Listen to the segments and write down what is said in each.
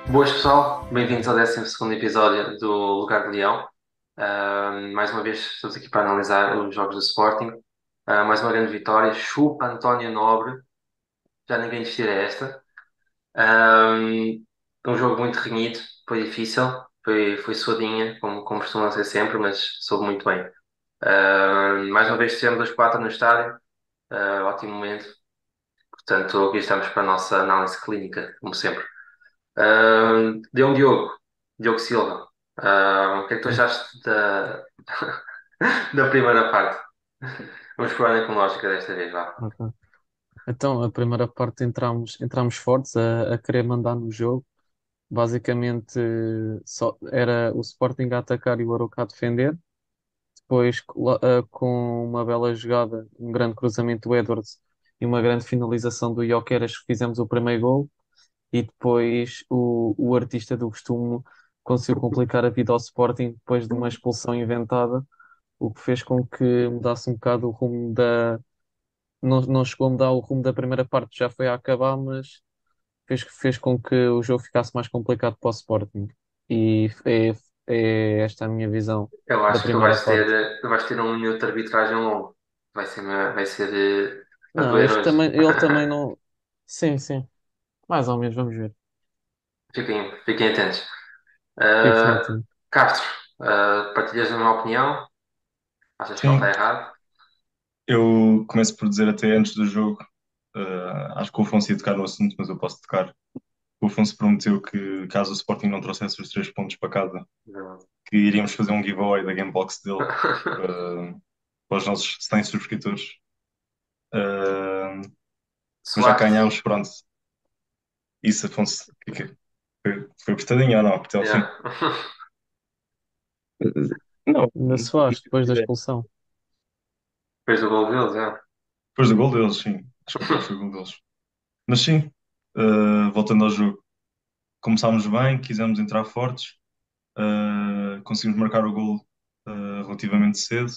Boas pessoal, bem-vindos ao 12º episódio do Lugar de Leão. Mais uma vez estamos aqui para analisar os jogos do Sporting. Mais uma grande vitória, chupa António Nobre, já ninguém lhes tira esta. Um jogo muito renhido, foi difícil, foi suadinha, como costuma ser sempre, mas soube muito bem. Mais uma vez tivemos os quatro no estádio, ótimo momento. Portanto, aqui estamos para a nossa análise clínica, como sempre. Diogo, Diogo Silva. O que é que tu Sim. achaste da primeira parte? Vamos por ordem cronológica desta vez, vá. Ok. Então, a primeira parte entramos fortes a querer mandar no jogo. Basicamente, só era o Sporting a atacar e o Arouca a defender. Depois, com uma bela jogada, um grande cruzamento do Edwards e uma grande finalização do Gyökeres, fizemos o primeiro gol. E depois o artista do costume conseguiu complicar a vida ao Sporting depois de uma expulsão inventada, o que fez com que mudasse um bocado o rumo não chegou a mudar o rumo da primeira parte, já foi a acabar, mas fez com que o jogo ficasse mais complicado para o Sporting. E é esta a minha visão Eu da acho que primeira parte. tu vais ter um minuto de arbitragem longo. Vai ser a Não, doer este hoje. também, ele também não. Sim, sim, mais ou menos, vamos ver. Fiquem atentos. Fiquem Uh, atentos. Castro, partilhas a minha opinião? Achas que ele está Sim, errado? eu começo por dizer até antes do jogo, acho que o Afonso ia tocar no assunto, mas eu posso tocar. O Afonso prometeu que caso o Sporting não trouxesse os 3 pontos para casa, Não. que iríamos fazer um giveaway da Gamebox dele para, para os nossos 100 subscritores. Uh, mas já Suaste? ganhámos, pronto. Isso, Afonso, foi apertadinho ou não? Até ao Yeah. fim. Não, Na Soares, depois da expulsão. Depois do gol deles, yeah. depois do gol deles, sim. Acho que até foi o gol deles. Mas sim, voltando ao jogo, começámos bem, quisemos entrar fortes. Conseguimos marcar o gol relativamente cedo.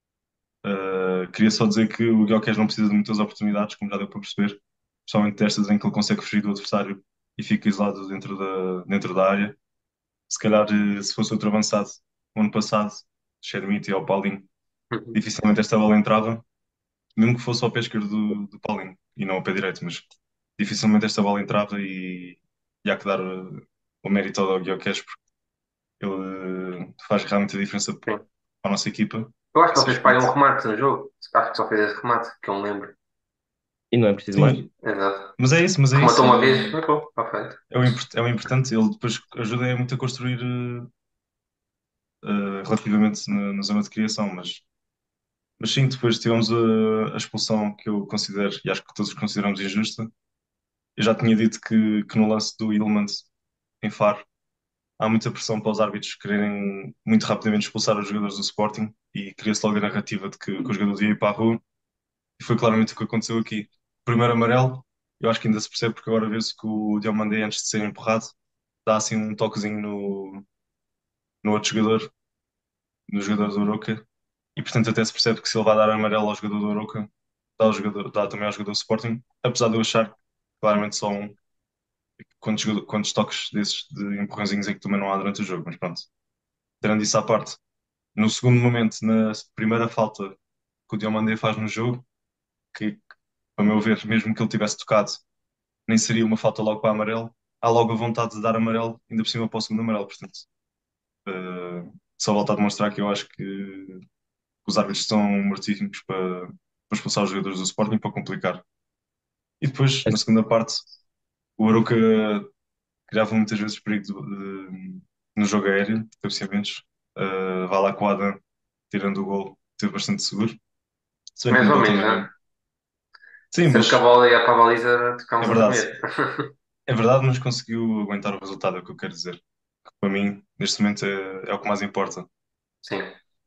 Queria só dizer que o Gyökeres não precisa de muitas oportunidades, como já deu para perceber, especialmente destas em que ele consegue fugir do adversário e fica isolado dentro da área. Se calhar, se fosse outro avançado, o ano passado, Chermiti ou Paulinho, dificilmente esta bola entrava, mesmo que fosse ao pé esquerdo do Paulinho e não ao pé direito, mas dificilmente esta bola entrava e há que dar o mérito ao Gyökeres porque ele faz realmente a diferença para Sim. a nossa equipa Eu acho que ele nesse fez para aí um aspecto. remate no jogo. Acho que só fez esse remate, que eu me lembro. E não é preciso mais. Sim, Exato. mas é Rematou isso. uma vez, marcou, está feito. É o importante. Ele depois ajuda muito a construir relativamente na zona de criação, mas sim, depois tivemos a expulsão que eu considero, e acho que todos consideramos injusta. Eu já tinha dito que no lance do Ilmans em Faro há muita pressão para os árbitros quererem muito rapidamente expulsar os jogadores do Sporting e cria-se logo a narrativa de que o jogador devia ir para a rua e foi claramente o que aconteceu aqui. Primeiro amarelo, eu acho que ainda se percebe porque agora vê-se que o Diomandé antes de ser empurrado dá assim um toquezinho no outro jogador, no jogador do Arouca e portanto até se percebe que se ele vai dar amarelo ao jogador do Arouca dá também ao jogador do Sporting, apesar de eu achar claramente só um quantos toques desses de empurrãozinhos é que também não há durante o jogo, mas pronto. Tirando isso à parte, no segundo momento, na primeira falta que o Diomandé faz no jogo, que, a meu ver, mesmo que ele tivesse tocado, nem seria uma falta logo para amarelo, há logo a vontade de dar amarelo, ainda por cima para o segundo amarelo, portanto. Só volto a demonstrar que eu acho que os árbitros estão mortíssimos para expulsar os jogadores do Sporting para complicar. E depois, na Esse- segunda parte, o Arouca criava muitas vezes perigo no jogo aéreo, de cabeceamentos. Vai lá com o Adam, tirando o gol, esteve bastante seguro. Se bem que Mais no ou gol menos, também né? não. Sim, Sempre que a mas bola ia para a baliza, é tocámos a verdade. tremer. É verdade, mas conseguiu aguentar o resultado, é o que eu quero dizer. Que para mim, neste momento, é o que mais importa. Sim.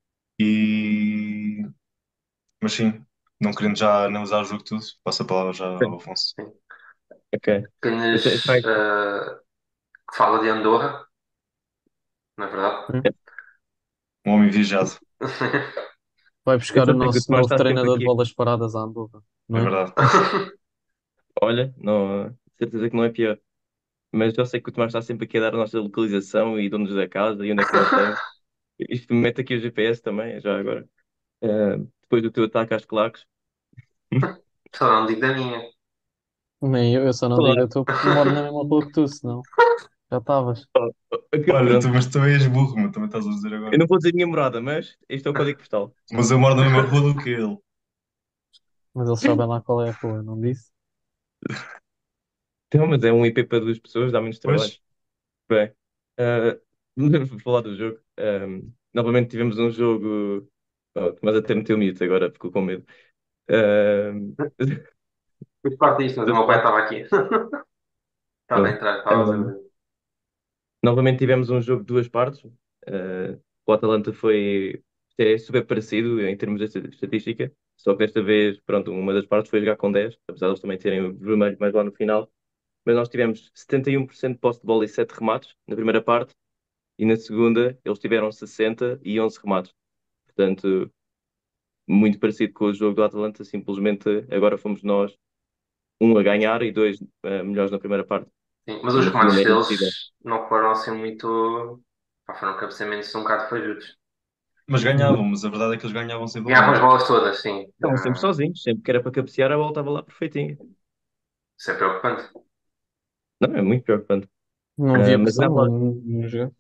E... Mas sim, não querendo já analisar o jogo todo, passo a palavra já ao Afonso. Sim. Ok. Apenas que fala de Andorra, não é verdade? Hum? Um homem viajado, Vai Eu buscar o só sei que o nosso Tomás novo está sempre treinador de aqui. bolas paradas à Andorra, é não é? verdade. Olha, não, certeza que não é pior. mas eu sei que o Tomás está sempre aqui a dar a nossa localização e donos da casa e onde é que nós estamos. Isto me mete aqui o GPS também, já agora. Depois do teu ataque às claques. Só não digo da minha. Nem eu só não digo a Claro. tua porque moro na mesma rua que tu, senão já estavas. Ok, Olha, pronto. mas também és burro, mas também estás a dizer Eu agora. não vou dizer a minha morada, mas este é o código postal. Mas eu moro na mesma rua do que ele. Mas eles sabem lá qual é a rua, não disse? Então, mas é um IP para duas pessoas, dá menos trabalho. Pois, Bem, uh, vamos falar do jogo. Novamente tivemos um jogo. Oh, mas até meteu mute agora, ficou com medo. Um, Fui parte disto, mas o do meu pai Sport- estava aqui. Estava a pronto. entrar, estava a fazer. Novamente tivemos um jogo de duas partes. O Atalanta foi super parecido em termos de estatística, só que desta vez, pronto, uma das partes foi jogar com 10, apesar de eles também terem o vermelho mais lá no final. Mas nós tivemos 71% de posse de bola e 7 remates na primeira parte, e na segunda eles tiveram 60 e 11 remates. Portanto, muito parecido com o jogo do Atalanta, simplesmente agora fomos nós, um a ganhar e dois melhores na primeira parte. Sim, mas E os na segunda remates era impossível. deles não foram assim muito. Pá, foram cabeceamentos um bocado fajutos. mas ganhavam, mas a verdade é que eles ganhavam sempre a Ganhavam as bola. bolas todas, sim. Estavam sempre sozinhos, sempre que era para cabecear, a bola estava lá perfeitinha. Isso é preocupante. Não, é muito preocupante. Não havia Mas, pressão no jogo.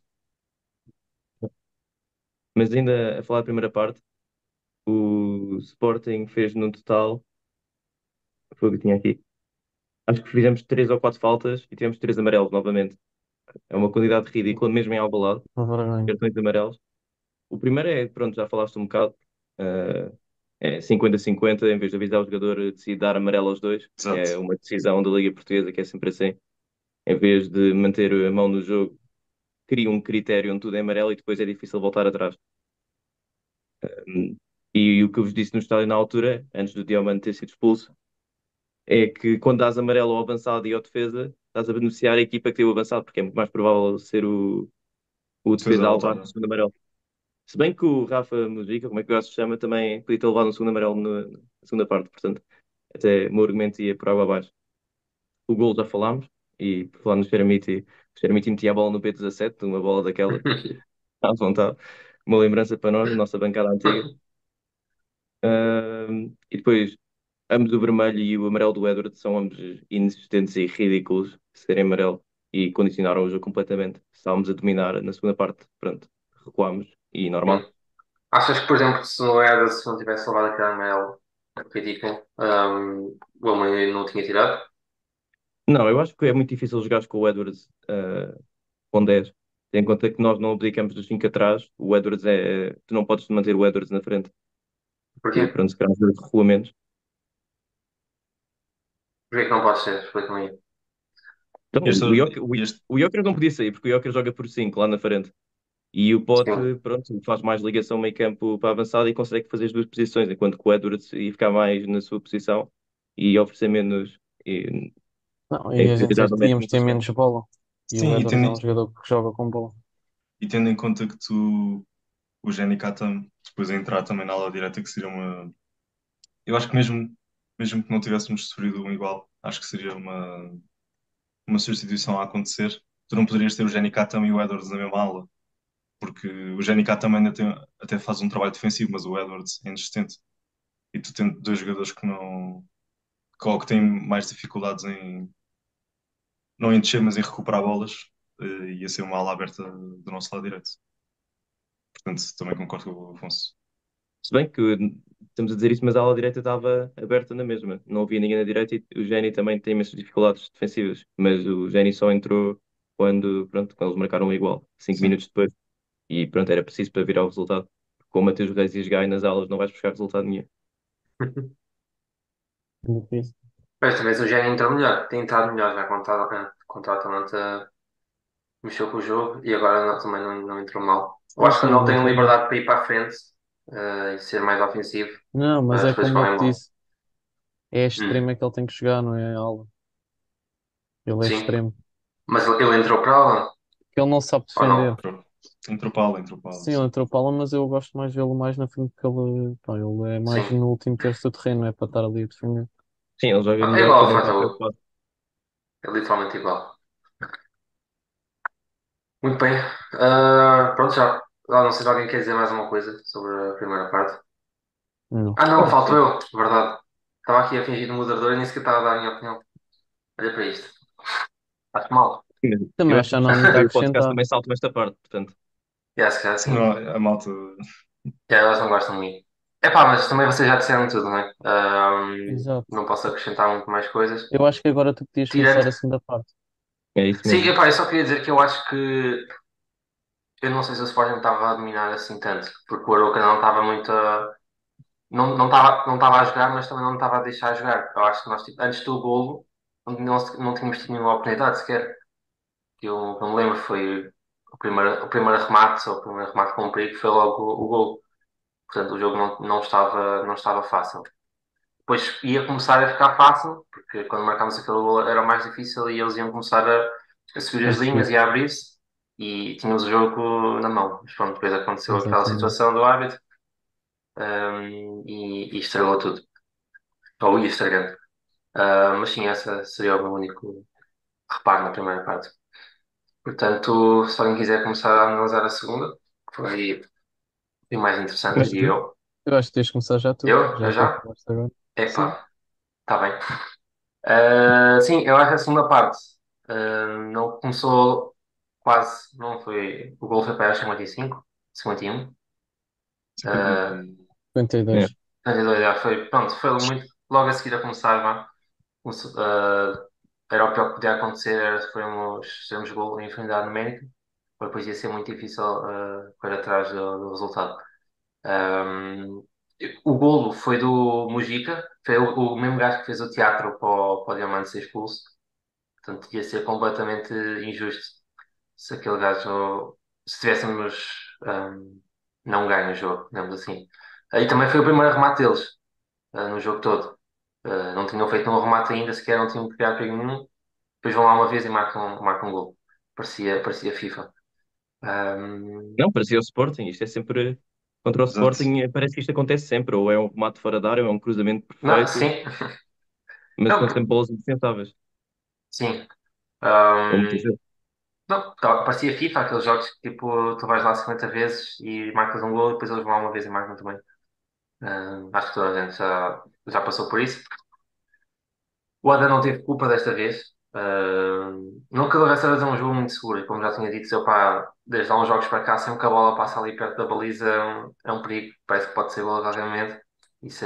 ainda a falar da primeira parte, o Sporting fez no total, foi o que tinha aqui. Acho que fizemos três ou quatro faltas e tivemos três amarelos novamente. É uma quantidade ridícula, mesmo em Alvalade, Uma vergonha. cartões amarelos. O primeiro é, pronto, já falaste um bocado, eh, é 50-50, em vez de avisar o jogador, decide dar amarelo aos dois. Exato. É uma decisão da Liga Portuguesa que é sempre assim. Em vez de manter a mão no jogo, cria um critério onde tudo é amarelo e depois é difícil voltar atrás. Hum, E o que eu vos disse no estádio na altura, antes do Diomande ter sido expulso, é que quando dás amarelo ao avançado e ao defesa, estás a beneficiar a equipa que tem o avançado, porque é muito mais provável ser o Defesa defesa a a levar levar, no né? segundo amarelo. Se bem que o Rafa Mujica, como é que o gajo se chama, também podia ter levado no segundo amarelo na segunda parte, portanto, até o meu argumento ia por água abaixo. O gol já falámos, e por falar no Xeramiti, o Xeramiti metia a bola no B17, uma bola daquelas, à vontade. Uma lembrança para nós, da nossa bancada antiga. E depois, ambos o vermelho e o amarelo do Edward são ambos inexistentes e ridículos de serem amarelo e condicionaram o jogo completamente. Estávamos a dominar na segunda parte, pronto, recuámos e Sim. normal. Achas que, por exemplo, se no Ederson não tivesse levado aquele amarelo, ridículo, o homem não tinha tirado? Não, eu acho que é muito difícil jogar com o Edwards com 10. Tendo em conta que nós não abdicamos dos 5 atrás, o Edwards é. Tu não podes manter o Edwards na frente, Porquê? que pronto, se calhar os regulamentos. Porquê que não pode ser? Explica-me aí. Então, Este, este, o Joker não podia sair, porque o Joker joga por 5 lá na frente. E o Pote, Sim. pronto, faz mais ligação meio campo para avançada e consegue fazer as duas posições, enquanto que o Edwards ia ficar mais na sua posição e oferecer menos Não, em e a gente prioridade íamos numérica. ter menos bola. E o sim, Edwards é um jogador que joga com bola. e tendo em conta que o Jenny Katam, depois a entrar também na ala direta, que seria uma. Eu acho que mesmo que não tivéssemos sofrido um igual, acho que seria uma substituição a acontecer. Tu não poderias ter o Jenny Katam e o Edwards na mesma ala, porque o Jenny Katam ainda até faz um trabalho defensivo, mas o Edwards é inexistente. E tu tendo dois jogadores que não. Ou que têm mais dificuldades não em descer, mas em recuperar bolas, ia ser uma ala aberta do nosso lado direito. Portanto, também concordo com o Afonso. Se bem que estamos a dizer isso, mas a ala direita estava aberta na mesma. Não havia ninguém na direita e o Geni também tem imensas dificuldades defensivas. Mas o Geni só entrou quando eles marcaram igual, 5 Sim. minutos depois. E pronto, era preciso para virar o resultado. Com o Mateus Reis e a jogar aí nas alas não vais buscar resultado nenhum. Difícil. Mas talvez o Gênio entrou melhor, tem entrado melhor já contra o Atalanta, mexeu com o jogo e agora também não entrou mal. Eu Sim, acho que sim, quando ele ele tem entrou bem. liberdade para ir para a frente e ser mais ofensivo, Não, mas as é coisas como eu correm te mal. disse. É a Hum, extrema que ele tem que jogar, não é a ala. Ele é sim, extremo. mas ele entrou para ela Porque ele não sabe ou defender. não? Entrou pala, Sim, ele sim. entrou para ala, mas eu gosto mais de vê-lo mais na frente porque ele, pá, ele é mais Sim. no último terço do terreno, não é para estar ali a defender. Sim, ele joga É melhor igual quando ao não está Fatu, preocupado. é literalmente igual. Muito bem. Pronto, já. Não sei se alguém quer dizer mais uma coisa sobre a primeira parte. Não. Ah, não, Pá, falto eu, verdade. Estava aqui a fingir de moderador e nem sequer estava a dar a minha opinião. Olha para isto. Acho mal. Também Eu acho acho que que já os não há muito a do podcast acrescentar. também saltam esta parte, portanto. Já, se calhar sim, sim. não, a malta. Já, elas não gostam de mim. Epá, mas também vocês já disseram tudo, não é? Exato. Não posso acrescentar muito mais coisas. Eu acho que agora tu podias Tirando. começar a segunda parte. É isso Sim, mesmo. epá, eu só queria dizer que eu acho que. Eu não sei se o Sporting estava a dominar assim tanto, porque o Arouca não estava muito a. Não estava a jogar, mas também não estava a deixar jogar. Eu acho que nós, tipo, antes do golo, não tínhamos tido nenhuma oportunidade sequer. Que eu me lembro foi o primeiro remate, ou o primeiro remate com o perigo, foi logo o golo. Portanto, o jogo não estava fácil. Depois ia começar a ficar fácil, porque quando marcámos aquele gol era o mais difícil e eles iam começar a subir A as linhas subir. e a abrir-se e tínhamos o jogo na mão. Mas pronto, depois aconteceu aquela Exatamente. situação do árbitro, e estragou tudo. Ou ia estragando. Mas sim, essa seria o meu único reparo na primeira parte. Portanto, se alguém quiser começar a analisar a segunda, foi o mais interessante, Mas diria tu? eu. Eu acho que tens de começar já tu, Eu já que já? acabaste agora. Sim. Epá, está bem. Sim, eu acho que a segunda parte não começou quase, não foi. O gol foi para aí aos 55, 51. 52. Uh, É. 52. 52, já foi. Pronto, foi muito. Logo a seguir a começar, vá. Era o pior que podia acontecer, era se fizermos gol em infinidade numérica, depois ia ser muito difícil correr atrás do resultado. Um, o golo foi do Mujica, foi o mesmo gajo que fez o teatro para o Diamante ser expulso. Portanto, ia ser completamente injusto se aquele gajo, se tivéssemos não ganho o jogo, digamos assim. E também foi o primeiro remate deles no jogo todo. Não tinham feito um remate ainda, sequer não tinham criado perigo nenhum. Depois vão lá uma vez e marcam um gol. Parecia FIFA. Um, Não, parecia o Sporting. Isto é sempre. Contra o Exato. Sporting, parece que isto acontece sempre. Ou é um remate fora da área, ou é um cruzamento não, perfeito, sim, mas não, são sempre bolas indefensáveis. sim. Ou muitas Um, vezes. não, parecia FIFA, aqueles jogos que tipo, tu vais lá 50 vezes e marcas um gol e depois eles vão lá uma vez e marcam também. Acho que toda a gente já passou por isso. O Adam não teve culpa desta vez. Não que desta vez é um jogo muito seguro, e como já tinha dito, eu, pá, desde há uns jogos para cá, sempre que a bola passa ali perto da baliza é um perigo, parece que pode ser gol a qualquer momento. Isso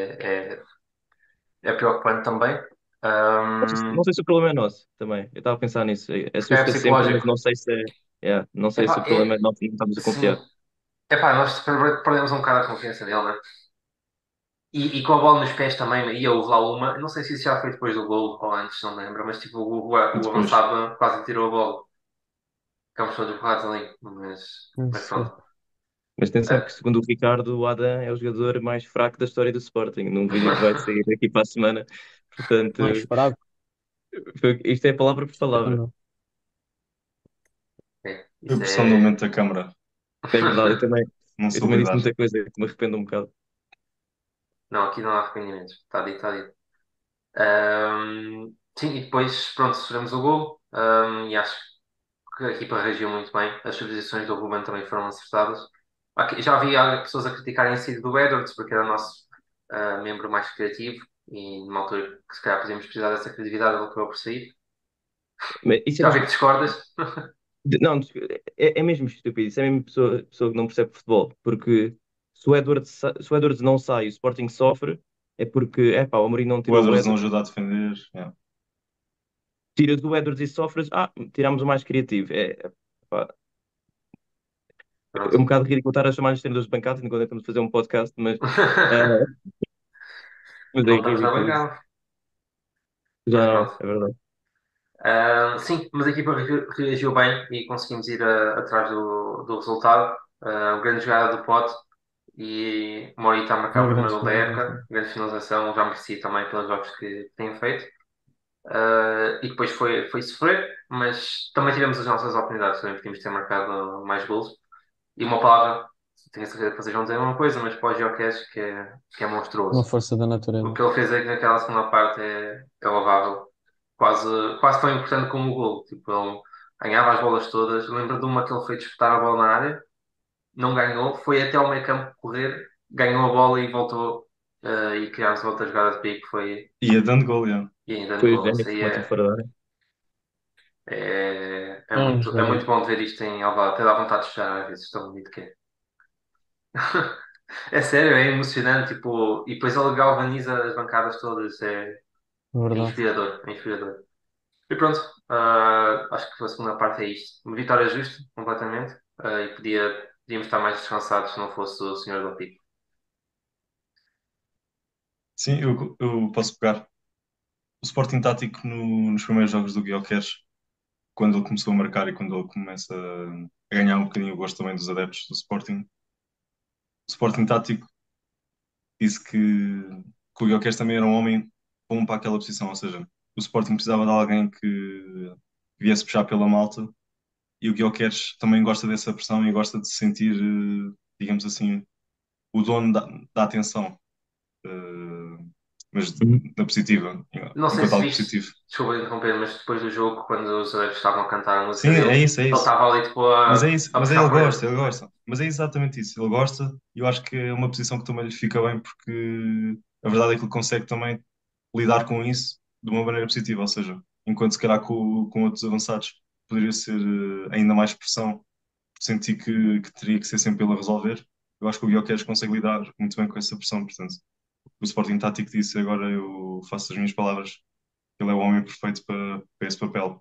é preocupante também. Não sei se o problema é nosso também. Eu estava a pensar nisso. Se calhar é Assusta sempre, mas psicológico. não sei se não sei se o Epá, problema é nós que não estamos a sim, confiar. nós perdemos um bocado a confiança nele, né? E com a bola nos pés também, ia houve lá uma, não sei se isso já foi depois do gol ou antes, não lembro, mas tipo, o Depois. avançado quase tirou a bola. Ficámos todos borrados ali, mas Sim. pronto. Mas atenção que, Ah, segundo o Ricardo, o Adam é o jogador mais fraco da história do Sporting, num vídeo que vai sair aqui para a semana. Portanto, Mais fraco. isto é palavra por Eu palavra. não. A isso pressão do é. aumento da câmara. É verdade, Não eu soube também disse lidar. muita coisa que me arrependo um bocado. Não, aqui não há arrependimentos. Está dito, está dito. Sim, e depois, pronto, sofremos o gol. E acho que a equipa reagiu muito bem. As substituições do Ruben também foram acertadas. Já havia pessoas a criticarem a saída do Edwards, porque era o nosso membro mais criativo. E numa altura que se calhar podíamos precisar dessa criatividade, ele acabou por sair. Mas isso é Já vi que mesmo. discordas. Não, é mesmo estúpido. Isso é mesmo pessoa que não percebe futebol. Porque se o Edwards não sai e o Sporting sofre, é porque, é pá, o Amorim não O tirou o Edwards não Edwards. ajuda a defender. Yeah. Tiras o Edwards e sofres, tiramos o mais criativo. Pá, é Pronto. um bocado ridículo estar a chamar os treinadores de bancada enquanto estamos a fazer um podcast, eh, mas é Não estamos na ridículo isso. bancada. Já Mas não, pronto. é verdade. Sim, mas a equipa reagiu bem e conseguimos ir atrás do resultado. Grande jogada do Pote e o Morita a marcar Uma o grande primeiro gol da época. finalização. Grande finalização, já merecia também pelos jogos que tem feito. E depois foi sofrer, mas também tivemos as nossas oportunidades. Também podíamos ter marcado mais golos. E uma palavra, tenho a certeza que vocês vão dizer uma coisa, mas para o Gyökeres, que é Uma monstruoso. força da O natureza. que ele fez aqui naquela segunda parte é louvável. Quase tão importante como o gol. Tipo, ele ganhava as bolas todas. Lembro de uma que ele foi disputar a bola na área, não ganhou, foi até ao meio campo correr, ganhou a bola e voltou. E criámos outra jogada de pique, foi Ia dando gol, já. e ainda no Foi o gol. Zénith Isso que aí matou fora da área. É um é jogador. muito bom de ver isto em Alvalade. Até dá vontade de chorar às vezes, tão bonito que é. É sério, é emocionante, tipo, e depois ele galvaniza as bancadas todas, é Verdade. inspirador, é inspirador. E pronto, acho que a segunda parte é isto. Uma vitória justa, completamente, e podíamos estar mais descansados se não fosse o senhor do Pico. Sim, eu posso pegar. O Sporting tático nos primeiros jogos do Gyökeres, quando ele começou a marcar e quando ele começa a ganhar um bocadinho o gosto também dos adeptos do Sporting, o Sporting tático disse que o Gyökeres também era um homem bom para aquela posição, ou seja, o Sporting precisava de alguém que viesse puxar pela malta e o Gyökeres também gosta dessa pressão e gosta de se sentir, digamos assim, o dono da atenção, eh, mas Uhum. na positiva, Não sei enquanto se algo viste, positivo. desculpa interromper, mas depois do jogo, quando os adeptos estavam a cantar a música Sim, dele, é isso, é ele isso. estava ali tipo Mas é isso, a mas é puxar ele por eles. gosta, ele gosta. Mas é exatamente isso, ele gosta e eu acho que é uma posição que também lhe fica bem porque a verdade é que ele consegue também lidar com isso de uma maneira positiva, ou seja, enquanto se calhar com outros avançados poderia ser ainda mais pressão, sentir que teria que ser sempre ele a resolver. Eu acho que o Gyökeres consegue lidar muito bem com essa pressão, portanto, o Sporting Tático disse agora eu faço as minhas palavras, ele é o homem perfeito para esse papel.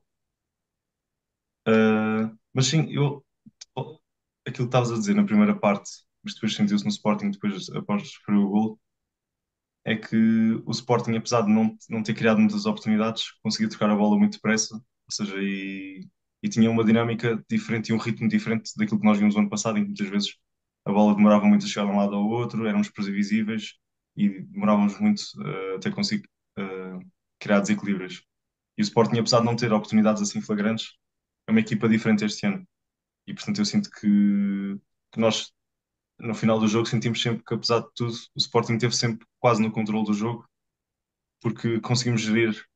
Mas sim, aquilo que estavas a dizer na primeira parte, mas depois sentiu-se no Sporting, depois após sofrer o gol, é que o Sporting, apesar de não ter criado muitas oportunidades, conseguia trocar a bola muito depressa, ou seja, e tinha uma dinâmica diferente e um ritmo diferente daquilo que nós vimos no ano passado, em que muitas vezes a bola demorava muito a chegar de um lado ao outro, éramos previsíveis e demorávamos muito até conseguir eh, criar desequilíbrios. E o Sporting, apesar de não ter oportunidades assim flagrantes, é uma equipa diferente este ano. E portanto eu sinto que nós, no final do jogo, sentimos sempre que, apesar de tudo, o Sporting esteve sempre quase no controle do jogo, porque conseguimos gerir,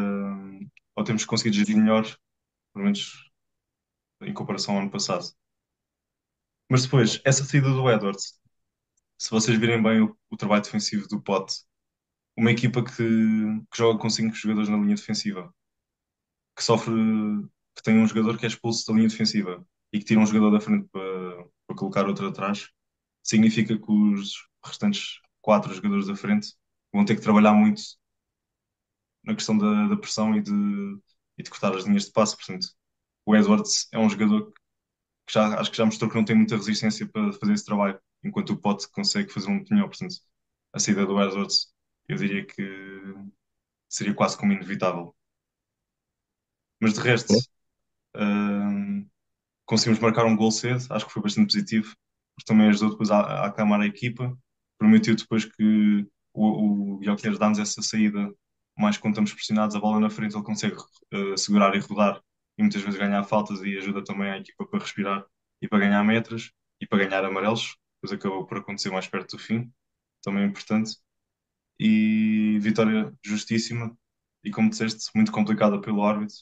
ou temos conseguido gerir melhor, pelo menos em comparação ao ano passado. Mas depois, essa saída do Edwards, se vocês virem bem o trabalho defensivo do Pote, uma equipa que joga com cinco jogadores na linha defensiva, que sofre, que tem um jogador que é expulso da linha defensiva e que tira um jogador da frente para colocar outro atrás, significa que os restantes quatro jogadores da frente vão ter que trabalhar muito na questão da pressão e de cortar as linhas de passe. Portanto, o Edwards é um jogador que acho que já mostrou que não tem muita resistência para fazer esse trabalho, enquanto o Pote consegue fazer um melhor. Portanto, a saída do Edwards, eu diria que seria quase como inevitável. Mas de Né? resto, hum, conseguimos marcar um gol cedo, acho que foi bastante positivo, porque também ajudou depois a acalmar a equipa, permitiu depois que o Gyökeres dá-nos essa saída, mais quando estamos pressionados, a bola na frente ele consegue segurar e rodar, e muitas vezes ganhar faltas e ajuda também a equipa para respirar e para ganhar metros e para ganhar amarelos, depois acabou por acontecer mais perto do fim, também é importante, e vitória justíssima, e como disseste, muito complicada pelo árbitro,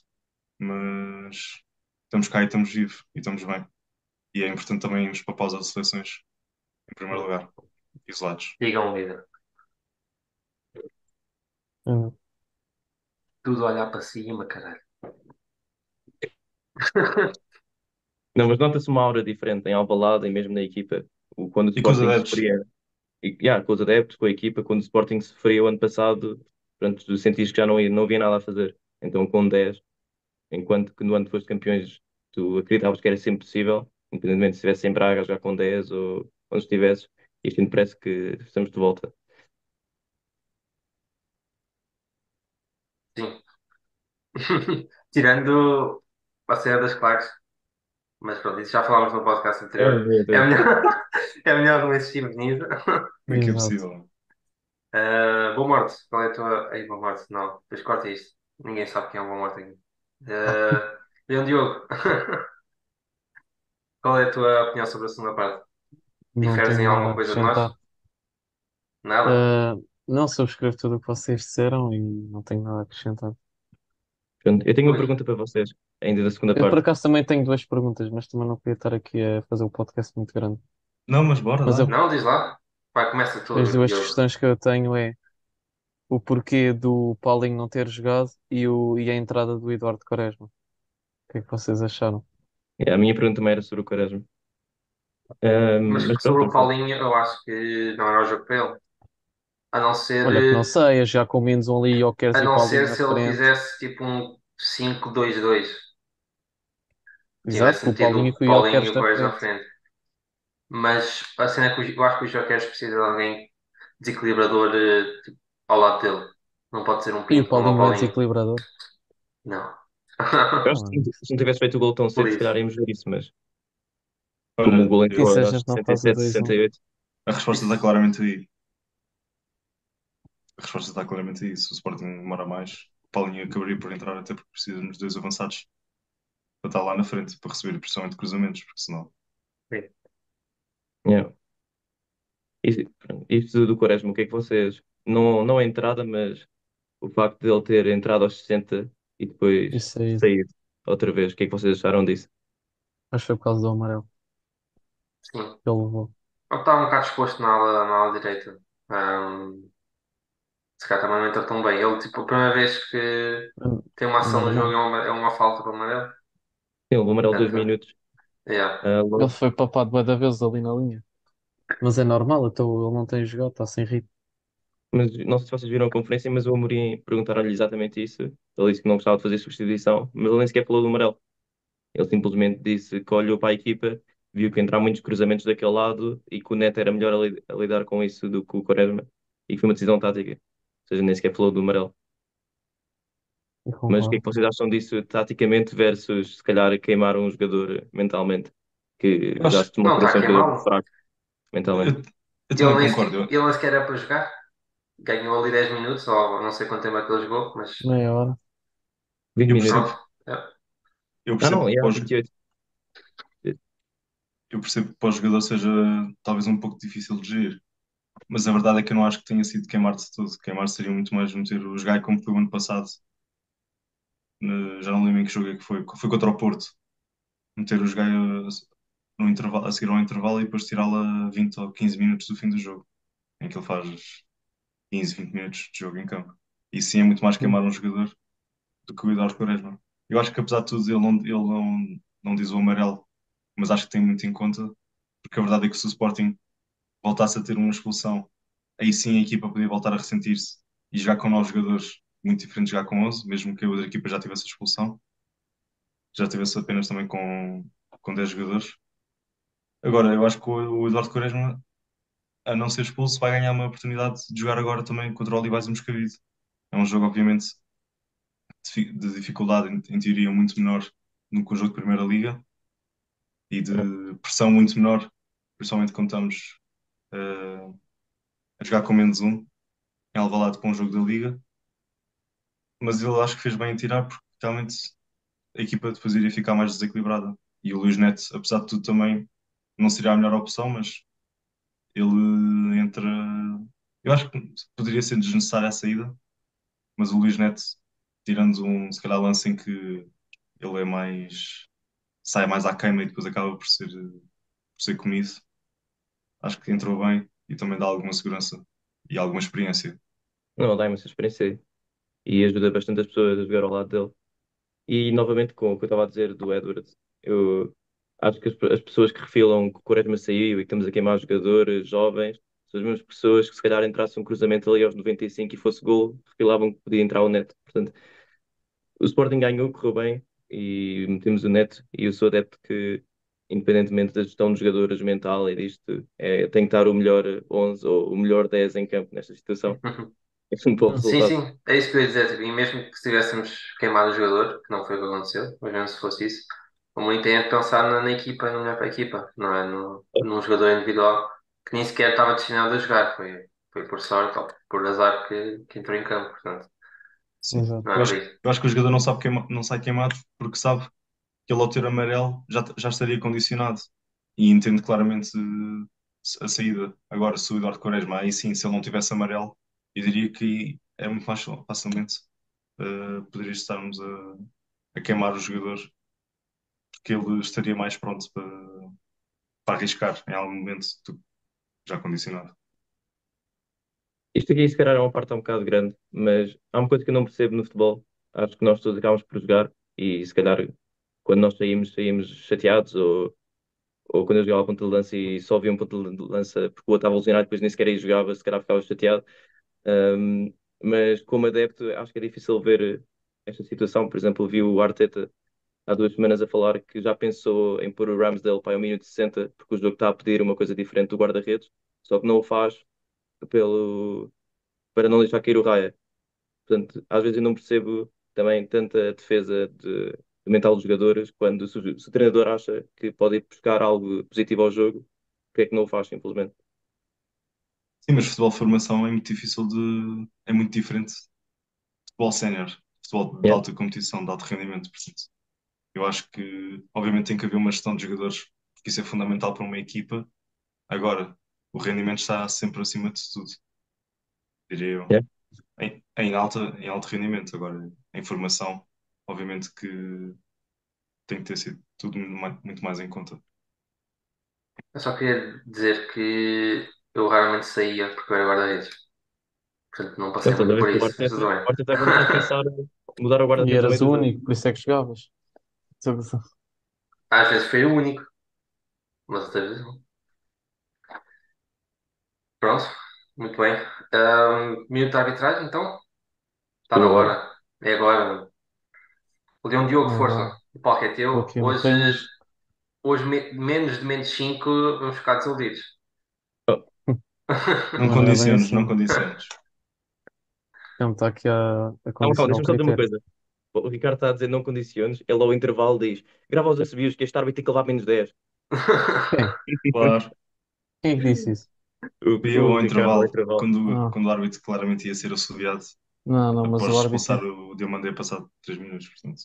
mas estamos cá e estamos vivos e estamos bem. E é importante também irmos para a pausa de seleções, em primeiro lugar, isolados. Digam, líder. É, Tudo a olhar para cima, caralho. Não, mas nota-se uma aura diferente em Alvalade e mesmo na equipa. Quando o E com os Sporting adeptos, sofria, com os adeptos, com a equipa, quando o Sporting sofria o ano passado, pronto, tu sentias que já não havia nada a fazer. Então com 10, enquanto que no ano que foste campeões, tu acreditavas que era sempre possível, independentemente se estivesse em Braga a jogar com 10 ou onde estivesses, e este ano parece que estamos de volta. Sim. Tirando a cena das claques, mas pronto, isso já falámos no podcast Oh, anterior. meu É Deus. melhor, é melhor não insistirmos nisso. como é que é exato. possível? Boa morte, qual é a tua. Ei, boa morte, não, depois corta isto. Ninguém sabe quem é o boa morte aqui. Leão Diogo, qual é a tua opinião sobre a segunda parte? Não Diferes em tenho nada a alguma coisa de nós? acrescentar. Nada? Ah, não subscrevo tudo o que vocês disseram e não tenho nada a acrescentar. Pronto, eu tenho uma Ui, pergunta para vocês. ainda da segunda Eu por parte. acaso também tenho duas perguntas, mas também não queria estar aqui a fazer um podcast muito grande. Não, mas bora, Mas dá. eu- Não, diz lá. Vai, começa tu, as duas Diogo. questões que eu tenho é o porquê do Paulinho não ter jogado e a entrada do Eduardo Quaresma. O que é que vocês acharam? A minha pergunta também era sobre o Quaresma. Mas Mas sobre pronto, o Paulinho, eu acho que não era o jogo para ele. A não ser, Olha que não sei, a jogar com menos um ali, Jokers a e o não ser Paulinho na se ele frente. fizesse tipo um 5-2-2. Exato, Tivesse com o metido Paulinho e o com o Paulinho e Jokers o na Quaresma à frente. frente. Mas a cena é que eu acho que o Jokeres precisa de alguém desequilibrador tipo, ao lado dele. Não pode ser um E o Pinto como o Paulinho não é Paulinho. desequilibrador. Não. eu acho que Não, se não tivesse feito o gol tão Por cedo, se calhar isso. íamos ver isso, mas como o Olha, gol e entrou se a aos gente não faz o 67, 2-1? 68. a resposta está Isso. claramente aí. A resposta está claramente aí. Se o Sporting demora mais, o Paulinho acabaria por entrar até porque precisamos de dois avançados para estar lá na frente, para receber principalmente cruzamentos, porque senão. Sim. Yeah. Isso do Quaresma, o que é que vocês. Não a entrada, mas o facto de ele ter entrado aos 60 e depois Isso aí, saído outra vez, o que é que vocês acharam disso? acho que foi por causa do amarelo Sim. que ele levou. Eu estava um bocado exposto na ala direita. Se calhar também não entra tão bem. Ele, tipo, a primeira vez que tem uma ação no jogo Normal. é uma falta para o amarelo. Sim, o amarelo 2 minutos. Yeah. Ele Logo. foi papado bué da vez ali na linha. Mas é normal, então ele não tem jogado, está sem ritmo. Mas não sei se vocês viram a conferência, mas o Amorim perguntaram-lhe exatamente isso. Ele disse que não gostava de fazer substituição, mas ele nem sequer falou do amarelo. Ele simplesmente disse que olhou para a equipa, viu que entraram muitos cruzamentos daquele lado e que o Neto era melhor a lidar com isso do que o Quaresma e que foi uma decisão tática. Ou seja, nem sequer falou do amarelo. Eu Mas o que é concordo. que vocês acham disso taticamente versus se calhar queimar um jogador mentalmente, que Eu já acho, se Não demonstra está a ser um jogador queimá-lo. fraco mentalmente? eu também concordo. Ele nem sequer era para jogar. Ganhou ali 10 minutos, ou não sei quanto tempo é que ele jogou, mas, Meia hora. 20 Eu mas percebo, pronto. minutos. É. eu Ah, percebo não, que é, 28. eu percebo que para o jogador seja talvez um pouco difícil de gerir. Mas a verdade é que eu não acho que tenha sido queimar de tudo. Queimar seria muito mais meter o Gai como foi o ano passado. Já não lembro em que jogo é que foi. Foi contra o Porto. Meter o Gai no intervalo, a seguir ao intervalo e depois tirá-la 20 ou 15 minutos do fim do jogo. Em que ele faz 15, 20 minutos de jogo em campo. E sim, é muito mais Hum. queimar um jogador do que o Eduardo Quaresma. Eu acho que apesar de tudo ele não diz o amarelo, mas acho que tem muito em conta, porque a verdade é que se o Sporting voltasse a ter uma expulsão, aí sim a equipa podia voltar a ressentir-se e jogar com novos jogadores muito diferentes de jogar com 11, mesmo que a outra equipa já tivesse a expulsão, já tivesse apenas também com 10 jogadores. Agora, eu acho que o Eduardo Quaresma, a não ser expulso, vai ganhar uma oportunidade de jogar agora também contra o Olivais e o Moscavide. É um jogo, obviamente, de dificuldade, em teoria, muito menor no que um jogo de Primeira Liga e de pressão muito menor, principalmente quando estamos a jogar com menos um, em Alvalade para um jogo da Liga. Mas ele acho que fez bem em tirar, porque realmente a equipa depois iria ficar mais desequilibrada. E o Luís Neto, apesar de tudo, também não seria a melhor opção, mas ele entra. Eu acho que poderia ser desnecessária a saída, mas o Luís Neto, tirando se calhar, lance em que ele é mais. Sai mais à queima e depois acaba por ser comido, acho que entrou bem e também dá alguma segurança e alguma experiência. Não, dá imensa experiência e ajuda bastante as pessoas a jogar ao lado dele. E novamente com o que eu estava a dizer do Edwards, eu acho que as pessoas que refilam que o Quaresma saiu e que estamos a queimar os jogadores jovens são as mesmas pessoas que se calhar entrasse um cruzamento ali aos 95 e fosse gol, refilavam que podia entrar o Neto. Portanto, o Sporting ganhou, correu bem e metemos o Neto e eu sou adepto que, independentemente da gestão dos jogadores mental e disto, tem que estar o melhor 11 ou o melhor 10 em campo nesta situação. É um bom Hum. Sim, resultado. sim, é isso que eu ia dizer. Tipo, e mesmo que se tivéssemos queimado o jogador, que não foi o que aconteceu, mas mesmo se fosse isso, o muito é de pensar na equipa, no melhor para a equipa, não é num jogador individual que nem sequer estava destinado a jogar. Foi por sorte ou por azar que entrou em campo, portanto, Sim. Exato. não é Eu por acho, isso. eu acho que o jogador não sabe não sai queimado porque sabe que ele ao ter amarelo já estaria condicionado e entende claramente a saída. Agora, se o Eduardo Quaresma, aí sim, se ele não tivesse amarelo, eu diria que é muito mais facilmente poderia estarmos a queimar os jogadores, porque ele estaria mais pronto para arriscar em algum momento, já condicionado. Isto aqui, se calhar, é uma parte um bocado grande, mas há uma coisa que eu não percebo no futebol. Acho que nós todos acabamos por jogar e, se calhar, quando nós saímos chateados ou quando eu jogava ponta de lança e só via um ponta de lança porque o outro estava lesionado, depois nem sequer aí jogava, se calhar ficava chateado. Mas como adepto, acho que é difícil ver esta situação. Por exemplo, vi o Arteta há 2 semanas a falar que já pensou em pôr o Ramsdale para o minuto 60 porque o jogo está a pedir uma coisa diferente do guarda-redes, só que não o faz pelo, para não deixar cair o Raya. Portanto, às vezes eu não percebo também tanta defesa do mental dos jogadores quando se o treinador acha que pode ir buscar algo positivo ao jogo, porque é que não o faz simplesmente? Sim, mas futebol de formação é muito difícil é muito diferente de futebol sénior, futebol de Yeah. alta competição, de alto rendimento, portanto. Eu acho que, obviamente, tem que haver uma gestão de jogadores, porque isso é fundamental para uma equipa. Agora, o rendimento está sempre acima de tudo, diria eu. Yeah. Em alto rendimento. Agora, em formação, obviamente que tem que ter sido tudo muito mais em conta. Eu só queria dizer que eu raramente saía porque eu era guarda-redes. Portanto, não Não, passei estás a muito ver por que isso, mas tudo bem. O Arteta agora está a pensar em mudar o E guarda-redes a eras meio o do jogo. único, por isso é que jogavas. Às vezes foi o único, mas outras vezes não. Pronto, muito bem. Minuto de arbitragem, então? Está na Chegou a hora. hora. É agora. O Leão Diogo, Ah, força. O palco é estou teu. aqui a meter, mas Hoje menos de menos 5 vamos ficar desiludidos. Oh, Não não é bem condiciones, não assim. condiciones. Ele está aqui a calma, calma, condicionar o deixa-me só dizer uma critério. coisa. O Ricardo está a dizer não condiciones, ele ao intervalo diz: grava os assobios que este árbitro tem que levar -10. Quem? Claro, Quem é que disse isso? vi eu O ao Ricardo ao intervalo, intervalo. Ah, quando o árbitro claramente ia ser assobiado, não, não, mas após o expulsar árbitro. o Diomandé passado 3 minutos, portanto.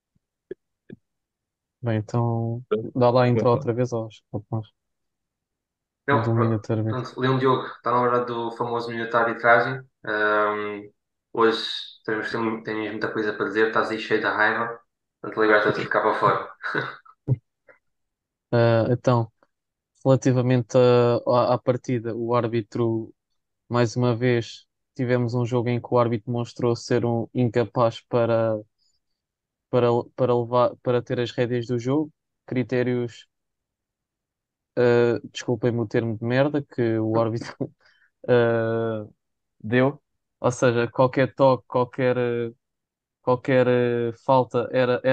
Bem, então dá lá a intro outra vez aos rapaz, Não, do minuto de árbitro. pronto, Leão Diogo, está na hora do famoso minuto de arbitragem. Hoje temos muita coisa para dizer, estás aí cheio da raiva, portanto liberta tudo cá para fora. Então, relativamente à partida, o árbitro, mais uma vez, tivemos um jogo em que o árbitro mostrou ser um incapaz para, para levar, para ter as rédeas do jogo. Critérios, desculpem-me o termo de merda que o árbitro ah, deu. Ou seja, qualquer toque, qualquer falta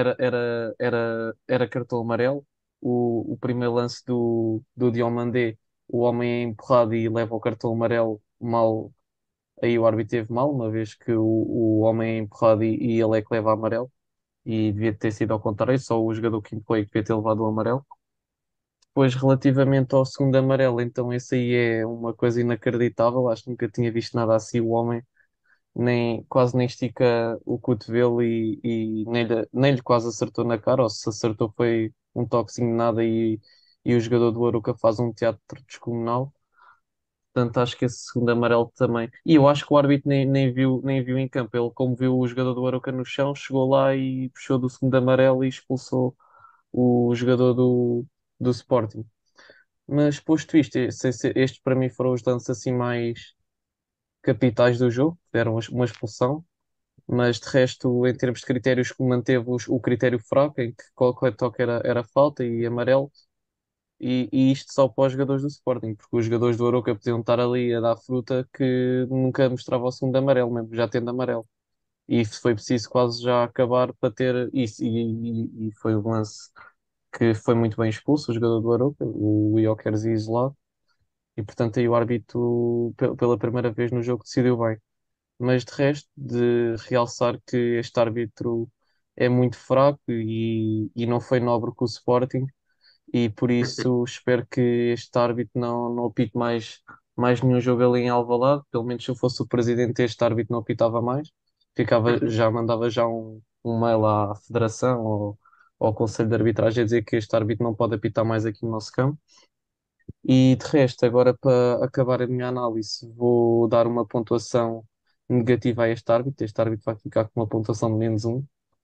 era cartão amarelo. O primeiro lance do Diomandé, o homem é empurrado e leva o cartão amarelo mal. Aí o árbitro teve mal, uma vez que o homem é empurrado e ele é que leva amarelo. E devia ter sido ao contrário, só o jogador que empurrou é que devia ter levado o amarelo. Depois, relativamente ao segundo amarelo, então esse aí é uma coisa inacreditável. Acho que nunca tinha visto nada assim. O homem quase nem estica o cotovelo e nem lhe quase acertou na cara, ou se acertou foi um toquezinho de nada e o jogador do Arouca faz um teatro descomunal. Portanto, acho que esse segundo amarelo também. E eu acho que o árbitro nem viu em campo. Ele, como viu o jogador do Arouca no chão, chegou lá e puxou do segundo amarelo e expulsou o jogador do Sporting. Mas posto isto, estes para mim foram os lances assim mais capitais do jogo, deram uma expulsão. Mas de resto, em termos de critérios, que manteve o critério fraco, em que qualquer toque era falta e amarelo, e isto só para os jogadores do Sporting, porque os jogadores do Arouca podiam estar ali a dar fruta que nunca mostrava o segundo amarelo, mesmo já tendo amarelo. E foi preciso quase já acabar para ter isso, e foi um lance que foi muito bem expulso, o jogador do Arouca, o Gyökeres isolado, e portanto aí o árbitro, pela primeira vez no jogo, decidiu bem. Mas de resto, de realçar que este árbitro é muito fraco e não foi nobre com o Sporting, e por isso espero que este árbitro não apite mais nenhum jogo ali em Alvalade. Pelo menos se eu fosse o presidente, este árbitro não apitava mais, mandava já um mail à Federação ou ao Conselho de Arbitragem a dizer que este árbitro não pode apitar mais aqui no nosso campo. E de resto, agora para acabar a minha análise, vou dar uma pontuação negativa a este árbitro. Este árbitro vai ficar com uma pontuação de -1.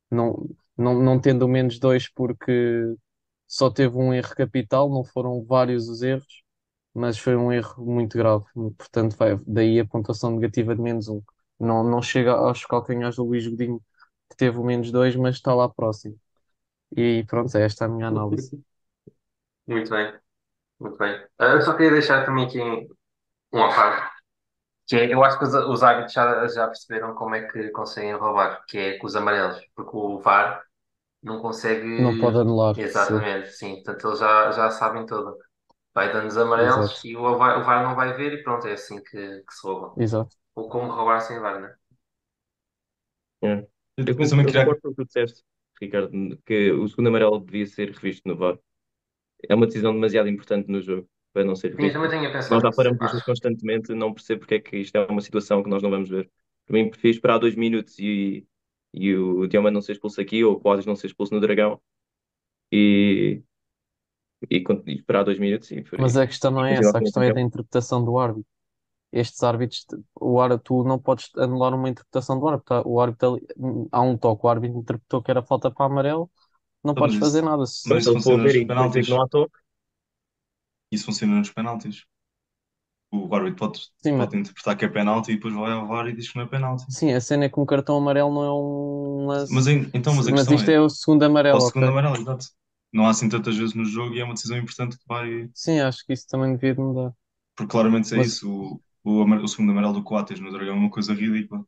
Não, não tendo o menos dois porque só teve um erro capital, não foram vários os erros, mas foi um erro muito grave. Portanto, vai, daí a pontuação negativa de menos um. Não chega aos calcanhares do Luís Godinho, que teve o menos dois, mas está lá próximo. E pronto, é esta a minha análise. Muito bem, muito bem. Eu só queria deixar também aqui uma parte, que é, eu acho que os árbitros já perceberam como é que conseguem roubar, que é com os amarelos, porque o VAR não Não pode consegue. anular, sim, Exatamente, sim. Portanto, eles já sabem tudo. Vai dando os amarelos exato, e o VAR não vai ver e pronto, é assim que se rouba. exato. Ou como roubar sem VAR, né? É. Eu, eu também Eu queria. concordo com o que tu disseste, Ricardo, que o segundo amarelo devia ser revisto no VAR. É uma decisão demasiado importante no jogo para não ser Sim, eu revisto. também tenho Nós pensado já nisso, paramos isto acho. constantemente, não percebo porque é que isto é uma situação que nós não vamos ver. Para mim, prefiro esperar 2 minutos e o Diamante não ser expulso aqui, ou o Quadros não ser expulso no Dragão, e, e esperar 2 minutos Mas a questão não e é continuar essa, a com o questão é campeão. da interpretação do árbitro. Estes árbitros, tu não podes anular uma interpretação do árbitro. O árbitro há um toque, o árbitro interpretou que era falta para amarelo, não Então, podes fazer nada. Então, mas se isso ele for funciona ver nos e depois dizer que não penaltis. há toque, Isso funciona nos penaltis. O árbitro Sim, pode interpretar que é penalti e depois vai ao VAR e diz que não é penalti. sim, a cena é que um cartão amarelo não é um Mas, lance. mas a Mas questão isto é, é o segundo é o amarelo, segundo ok? amarelo, exato. Não há assim tantas vezes no jogo e é uma decisão importante que vai. Sim, acho que isso também devia de mudar. Porque claramente é Mas, isso. O segundo amarelo do Coates no Dragão é uma coisa ridícula.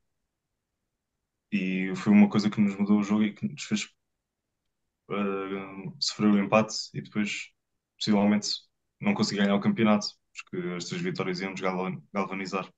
E foi uma coisa que nos mudou o jogo e que nos fez sofrer o empate e depois, possivelmente, não conseguir ganhar o campeonato. Porque as três vitórias iam nos galvanizar.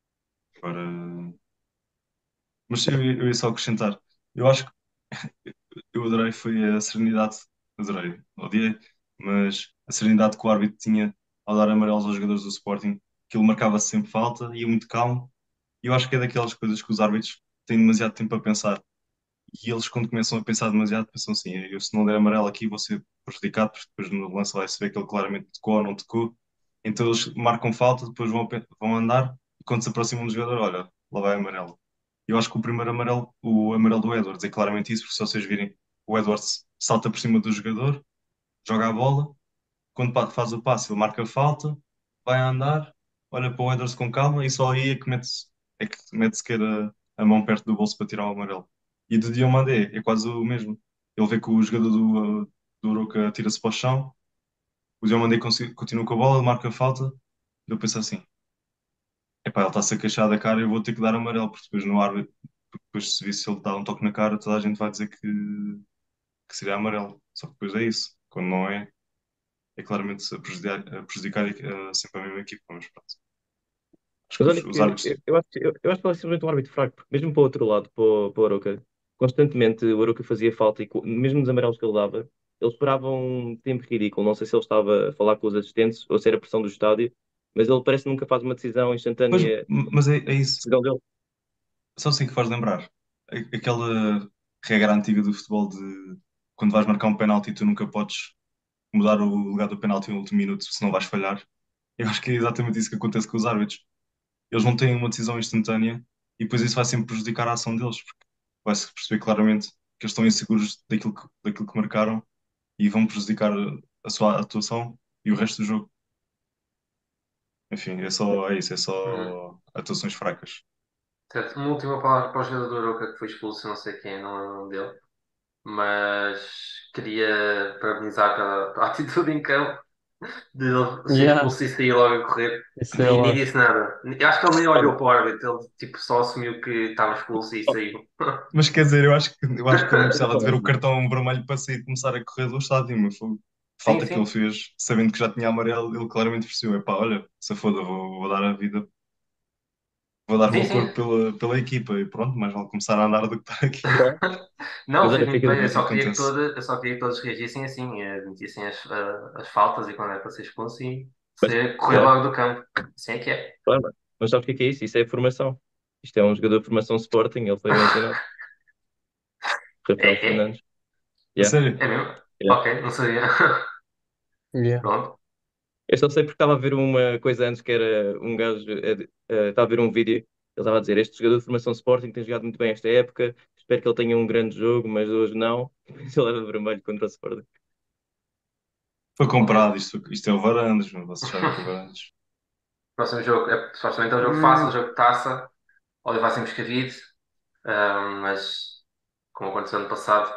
Agora, mas eu ia só acrescentar. Eu acho que eu adorei foi a serenidade. Adorei, odiei, mas a serenidade que o árbitro tinha ao dar amarelos aos jogadores do Sporting, que ele marcava sempre falta, ia muito calmo. E eu acho que é daquelas coisas que os árbitros têm demasiado tempo a pensar. E eles, quando começam a pensar demasiado, pensam assim: eu se não der amarelo aqui vou ser prejudicado, porque depois no lance vai-se ver que ele claramente tocou ou não tocou. Então eles marcam falta, depois vão andar, e quando se aproximam do jogador, olha, lá vai amarelo. Eu acho que o primeiro amarelo, o amarelo do Edwards, é claramente isso, porque se vocês virem, o Edwards salta por cima do jogador, joga a bola, quando faz o passe, ele marca a falta, vai a andar, olha para o Edwards com calma e só aí é que mete sequer a mão perto do bolso para tirar o amarelo. E do Diomandé é quase o mesmo. Ele vê que o jogador do Oroca atira-se para o chão, o Diomandé continua com a bola, ele marca a falta, e ele pensa assim: epá, ele está-se a queixar da cara, eu vou ter que dar amarelo, porque depois no árbitro, porque depois se vir se ele dá um toque na cara, toda a gente vai dizer que seria amarelo. Só que depois é isso. Quando não é, é claramente a prejudicar sempre a mesma equipa. Mas pronto. Acho mas que olha os que árbitros. eu acho que ele é simplesmente um árbitro fraco, porque mesmo para o outro lado, para o Aroca, constantemente o Aroca fazia falta e mesmo nos amarelos que ele dava, ele esperava um tempo ridículo. Não sei se ele estava a falar com os assistentes ou se era pressão do estádio, mas ele parece que nunca faz uma decisão Pois, instantânea, mas é isso. decisão dele. Só assim que faz lembrar. Aquela regra antiga do futebol de quando vais marcar um penalti, tu nunca podes mudar o lugar do penalti no último minuto, senão vais falhar. Eu acho que é exatamente isso que acontece com os árbitros. Eles não têm uma decisão instantânea e depois isso vai sempre prejudicar a ação deles, porque vai-se perceber claramente que eles estão inseguros daquilo que marcaram e vão prejudicar a sua atuação e o resto do jogo. Enfim, é isso, é Uhum. só atuações fracas. Certo. Uma última palavra para o jogador do Aroca que foi expulso, não sei quem, não é o nome dele, mas queria parabenizar pela atitude em campo de ele ser Yeah, expulso e sair logo a correr. isso é Nem lá. disse nada. Eu acho que ele nem Olha, olhou para o árbitro, ele tipo, só assumiu que estava expulso e saiu. Mas quer dizer, eu acho que ele nem olha precisava de só, ver o cartão vermelho para sair e começar a correr do estádio, mas foi Sim, falta que ele sim. fez, sabendo que já tinha amarelo, ele claramente percebeu, epá, olha, se foda, vou dar a vida, vou dar o Sim, meu sim. corpo pela equipa e pronto, mas vale começar a andar do que estar aqui. claro. Não, Mas fez olha, muito fica, bem. E acontece. Eu só queria que todos reagissem assim, metissem as faltas e quando era para ser expulso e mas, correr claro, logo do campo. Assim é que é. claro, mas sabes o que é isso? Isso é formação. Isto é um jogador de formação Sporting, ele foi mencionado, Rafael É? Fernandes. A Yeah, sério? É mesmo? yeah. Ok, não sabia. Yeah. Pronto. Eu só sei porque estava a ver uma coisa antes que era um gajo, estava a ver um vídeo, ele estava a dizer, este jogador de formação Sporting tem jogado muito bem esta época, espero que ele tenha um grande jogo, mas hoje não. Ele leva vermelho contra o Sporting. Foi Ok. comprado, isto é o Varandas, meu, vocês sabem que é o Varandas. Próximo jogo supostamente é um jogo fácil, um jogo de taça. Olivar sem Moscavide, mas como aconteceu ano passado,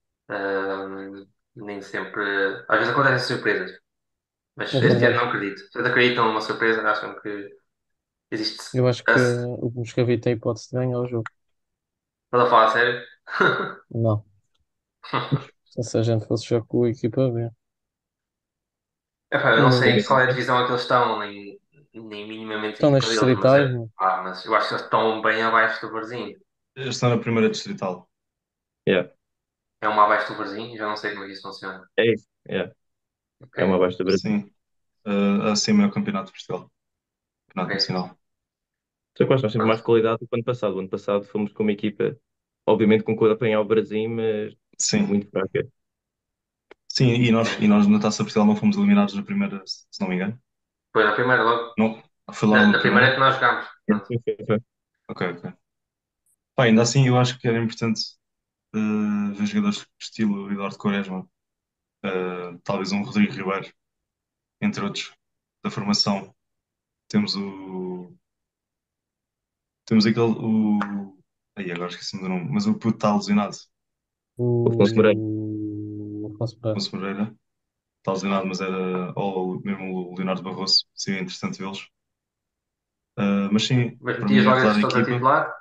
nem sempre. Às vezes acontecem surpresas, É mas este ano verdade. não acredito. Vocês acreditam numa surpresa? Acham que existe. Eu acho que Estás o Moscavite tem hipótese de ganhar o jogo. a falar a sério? Não. Se a gente fosse jogar com a equipa B. Epá, eu Eu não não sei em gosto. qual é a divisão a que eles estão, nem minimamente a Estão nas equipa deles, distritais, meu. mas eu acho que eles estão bem abaixo do Varzim. Estão na primeira distrital. Yeah. É uma abaixo do Varzim, já não sei como é que isso funciona. É isso. Yeah. Ok, É uma baixa do Brasil. Sim. Acima é o Campeonato de Portugal, Campeonato ok. Nacional. Só que nós temos mais Pronto. qualidade do que o ano passado. O ano passado fomos com uma equipa, obviamente, com cor a apanhar o Brasil, mas Sim. muito fraca. Sim, e Ok. nós na Taça de Portugal não fomos eliminados na primeira, se não me engano. Foi na primeira logo. Não, foi logo Na na primeira é primeira? que nós jogámos. É, Pronto. sim, sim, sim. Ok, ok. Pá, ainda assim, eu acho que era importante ver jogadores estilo Eduardo Quaresma, talvez um Rodrigo Ribeiro, entre outros, da formação. Temos o. Temos aquele. Aí, agora esqueci-me do nome, mas o puto está lesionado, O Afonso Moreira. O Afonso Pereira. Afonso Moreira. Está lesionado, mas era. Ou mesmo o Leonardo Barroso, seria interessante vê-los. Mas sim, Mas para mim metias é logo rodar esses a todos a equipa. titular?